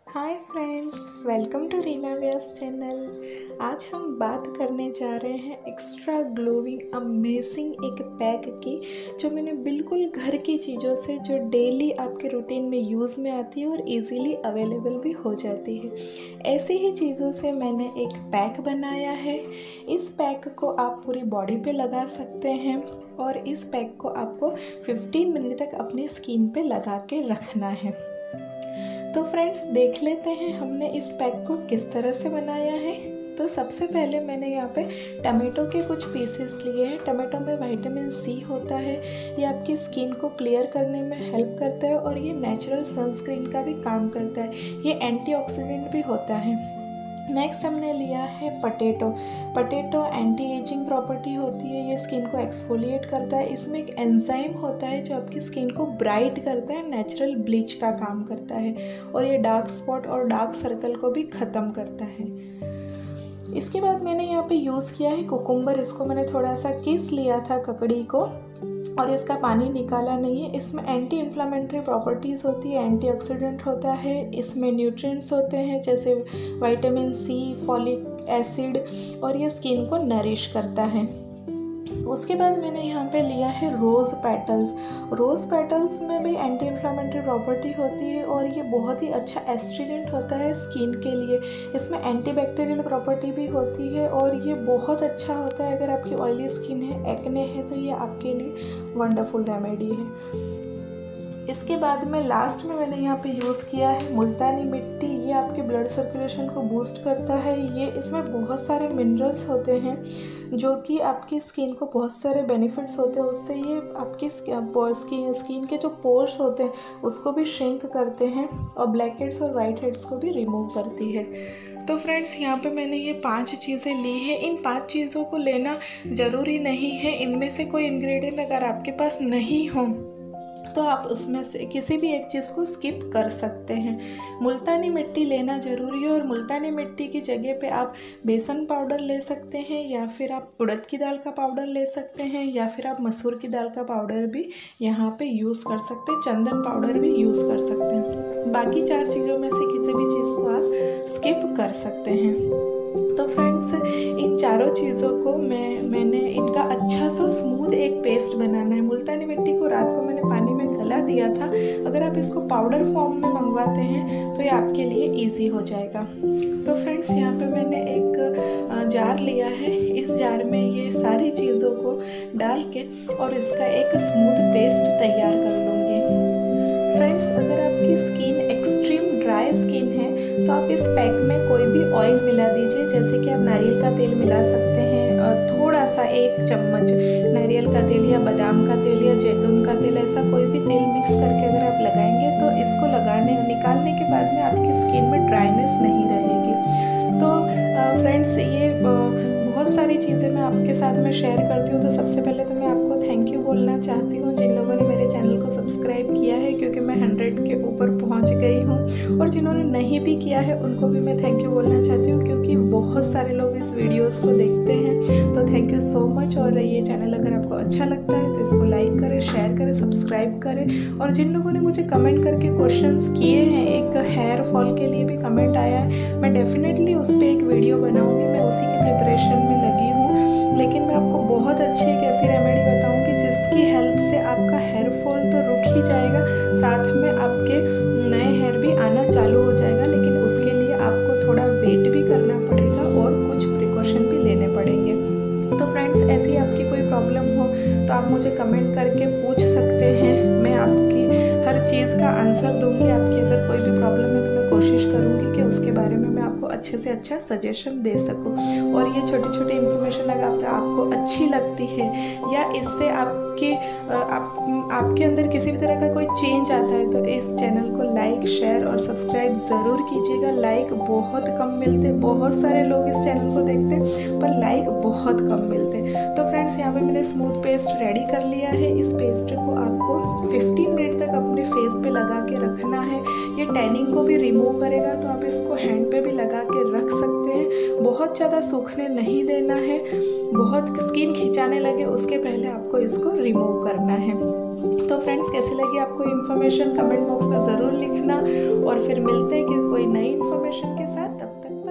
Hi friends, welcome to Reena Vyas channel. आज हम बात करने जा रहे हैं एक्स्ट्रा ग्लोइंग अमेजिंग एक पैक की, जो मैंने बिल्कुल घर की चीज़ों से जो डेली आपके रूटीन में यूज़ में आती है और इजीली अवेलेबल भी हो जाती है। ऐसी ही चीज़ों से मैंने एक पैक बनाया है। इस पैक को आप पूरी बॉडी पे लगा सकते हैं और इस पैक को आपको 15 मिनट तक अपनी स्किन पे लगा के रखना है। तो फ्रेंड्स, देख लेते हैं हमने इस पैक को किस तरह से बनाया है। तो सबसे पहले मैंने यहाँ पे टमाटो के कुछ पीसेस लिए हैं। टमाटो में विटामिन सी होता है, ये आपकी स्किन को क्लियर करने में हेल्प करता है और ये नेचुरल सनस्क्रीन का भी काम करता है। ये एंटीऑक्सीडेंट भी होता है। नेक्स्ट हमने लिया है पटेटो एंटी एजिंग प्रॉपर्टी होती है, ये स्किन को एक्सफोलिएट करता है। इसमें एक एंजाइम होता है जो आपकी स्किन को ब्राइट करता है, नेचुरल ब्लीच का काम करता है और ये डार्क स्पॉट और डार्क सर्कल को भी ख़त्म करता है। इसके बाद मैंने यहाँ पे यूज़ किया है कुकुम्बर। इसको मैंने थोड़ा सा किस लिया था ककड़ी को और इसका पानी निकाला नहीं है। इसमें एंटी इन्फ्लामेटरी प्रॉपर्टीज़ होती है, एंटीऑक्सीडेंट होता है, इसमें न्यूट्रिएंट्स होते हैं जैसे विटामिन सी, फॉलिक एसिड और ये स्किन को नरिश करता है। उसके बाद मैंने यहाँ पे लिया है रोज़ पेटल्स में भी एंटी इन्फ्लामेटरी प्रॉपर्टी होती है और ये बहुत ही अच्छा एस्ट्रिजेंट होता है स्किन के लिए। इसमें एंटीबैक्टीरियल प्रॉपर्टी भी होती है और ये बहुत अच्छा होता है अगर आपकी ऑयली स्किन है, एक्ने है, तो ये आपके लिए वंडरफुल रेमेडी है। इसके बाद में लास्ट में मैंने यहाँ पे यूज़ किया है मुल्तानी मिट्टी। ये आपके ब्लड सर्कुलेशन को बूस्ट करता है। ये इसमें बहुत सारे मिनरल्स होते हैं जो कि आपकी स्किन को बहुत सारे बेनिफिट्स होते हैं। उससे ये आपकी स्किन के जो पोर्स होते हैं उसको भी श्रिंक करते हैं और ब्लैक हेड्स और वाइट हेड्स को भी रिमूव करती है। तो फ्रेंड्स, यहाँ पे मैंने ये 5 चीज़ें ली है। इन 5 चीज़ों को लेना ज़रूरी नहीं है। इनमें से कोई इंग्रेडिएंट अगर आपके पास नहीं हो तो आप उसमें से किसी भी एक चीज़ को स्किप कर सकते हैं। मुल्तानी मिट्टी लेना ज़रूरी है और मुल्तानी मिट्टी की जगह पे आप बेसन पाउडर ले सकते हैं या फिर आप उड़द की दाल का पाउडर ले सकते हैं या फिर आप मसूर की दाल का पाउडर भी यहाँ पे यूज़ कर सकते हैं। चंदन पाउडर भी यूज़ कर सकते हैं। बाकी 4 चीज़ों में से किसी भी चीज़ को आप स्किप कर सकते हैं। तो फ्रेंड्स, इन चारों चीज़ों को मैंने इनका अच्छा सा स्मूथ एक पेस्ट बनाना है। मुल्तानी मिट्टी को रात को मैंने पानी में गला दिया था। अगर आप इसको पाउडर फॉर्म में मंगवाते हैं तो ये आपके लिए इजी हो जाएगा। तो फ्रेंड्स, यहाँ पे मैंने एक जार लिया है। इस जार में ये सारी चीज़ों को डाल के और इसका एक स्मूथ पेस्ट तैयार कर लूँगी। फ्रेंड्स, अगर आपकी स्किन एक्सट्रीम ड्राई स्किन है तो आप इस पैक में कोई भी ऑयल मिला दीजिए। जैसे कि आप नारियल का तेल मिला सकते हैं, थोड़ा सा 1 चम्मच नारियल का तेल या बादाम का तेल या जैतून का तेल, ऐसा कोई भी तेल मिक्स करके अगर आप लगाएंगे तो इसको निकालने के बाद में आपकी स्किन में ड्राइनेस नहीं रहेगी। तो फ्रेंड्स, ये बहुत सारी चीज़ें मैं आपके साथ में शेयर करती हूँ। तो सबसे पहले तो मैं आपको थैंक यू बोलना चाहती हूँ जिन लोगों ने मेरे चैनल को सब्सक्राइब किया है, क्योंकि मैं 100 के ऊपर पहुँच गई हूँ। और जिन्होंने नहीं भी किया है उनको भी मैं थैंक यू बोलना चाहती हूँ, क्योंकि बहुत सारे लोग इस वीडियोस को देखते हैं। तो थैंक यू सो मच। और ये चैनल अगर आपको अच्छा लगता है तो इसको लाइक करें, शेयर करें, सब्सक्राइब करें। और जिन लोगों ने मुझे कमेंट करके क्वेश्चंस किए हैं, एक हेयर फॉल के लिए भी कमेंट आया है, मैं डेफिनेटली उस पर एक वीडियो बनाऊँगी। मैं उसी की प्रिपरेशन में लगी हूँ, लेकिन मैं आपको बहुत अच्छी एक ऐसी रेमेडी बताऊँगी जिसकी हेल्प से आपका हेयर फॉल तो रुक ही जाएगा, साथ में आपके नए हेयर भी आना चालू हो जाएगा। लेकिन उसके लिए आपको थोड़ा वेट भी करना पड़ेगा और कुछ प्रिकॉशन भी लेने पड़ेंगे। तो फ्रेंड्स, ऐसी आपकी कोई प्रॉब्लम हो तो आप मुझे कमेंट करके पूछ सकते हैं। मैं आपकी हर चीज़ का आंसर दूंगी। आपकी अगर कोई भी प्रॉब्लम है तो मैं कोशिश करूंगी कि उसके बारे में मैं आपको अच्छे से अच्छा सजेशन दे सकूं। और ये छोटी छोटी इन्फॉर्मेशन अगर आपको अच्छी लगती है या इससे आपके अंदर किसी भी तरह का कोई चेंज आता है तो इस चैनल को लाइक, शेयर और सब्सक्राइब ज़रूर कीजिएगा। लाइक बहुत कम मिलते, बहुत सारे लोग इस चैनल को देखते हैं पर लाइक बहुत कम मिलते हैं। तो फ्रेंड्स, यहाँ पे मैंने स्मूथ पेस्ट रेडी कर लिया है। इस पेस्ट को आपको 15 मिनट तक अपने फेस पे लगा के रखना है। ये टैनिंग को भी रिमूव करेगा, तो आप इसको हैंड पे भी लगा के रख सकते हैं। बहुत ज़्यादा सूखने नहीं देना है, बहुत स्किन खिंचाने लगे उसके पहले आपको इसको रिमूव करना है। तो फ्रेंड्स, कैसी लगी आपको इन्फॉर्मेशन कमेंट बॉक्स में ज़रूर लिखना, और फिर मिलते हैं कि कोई नई इन्फॉर्मेशन के साथ। तब तक